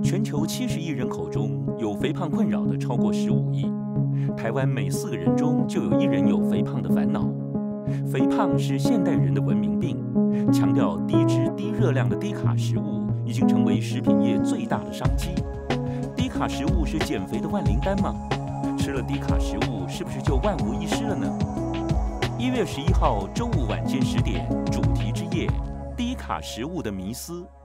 全球70亿人口中有肥胖困扰的超过15亿，台湾每4个人中就有1人有肥胖的烦恼。肥胖是现代人的文明病，强调低脂低热量的低卡食物已经成为食品业最大的商机。低卡食物是减肥的万灵丹吗？吃了低卡食物是不是就万无一失了呢？1月11号周五晚间10点，主题之夜：低卡食物的迷思。